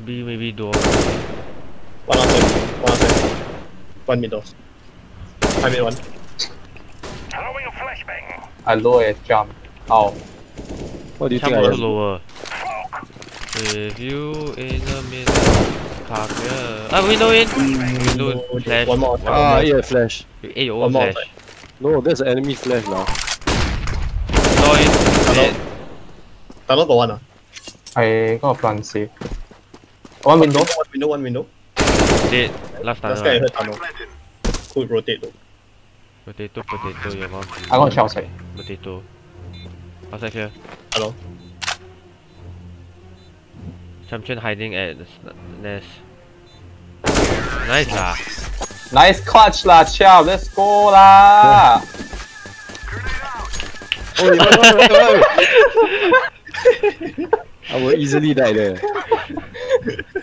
B maybe door. One outside. One outside. One middle. I made one. Throwing a flashbang. I low a jump. Oh. What do you think Jump I also am? lower. With you in the middle. Kagura. Ah, window in. Window flash. One more. Ah, yeah, flash. You ate your One own more flash. No, that's an enemy flash now. Door in. Dead. Tunnel got one. I got a plant safe. One window. One window. Dead. Last Last tunnel. guy I Right? heard tunnel. Could rotate though. Potato, your mom. I got a shot outside. Potato. Outside here. Tunnel. Champion hiding at the nest. Nice lah. Nice clutch lah, Chow. Let's go lah. Oh, I will easily die there.